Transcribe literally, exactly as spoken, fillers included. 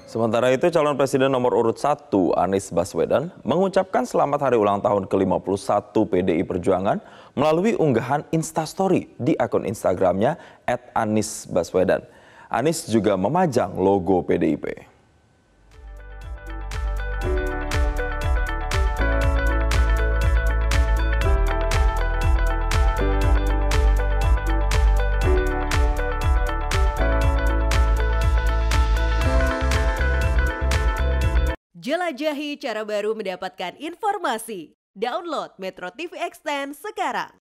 Sementara itu, calon presiden nomor urut satu Anies Baswedan mengucapkan selamat hari ulang tahun ke lima puluh satu P D I Perjuangan melalui unggahan Instastory di akun Instagramnya et anis baswedan. Anies juga memajang logo P D I P. Jelajahi cara baru mendapatkan informasi. Download Metro T V Extend sekarang.